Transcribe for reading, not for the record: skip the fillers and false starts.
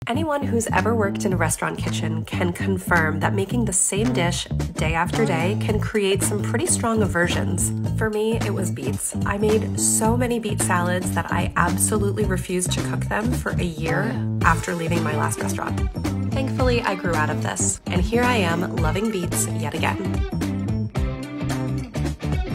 Anyone who's ever worked in a restaurant kitchen can confirm that making the same dish day after day can create some pretty strong aversions. For me, it was beets. I made so many beet salads that I absolutely refused to cook them for a year after leaving my last restaurant. Thankfully, I grew out of this, and here I am loving beets yet again.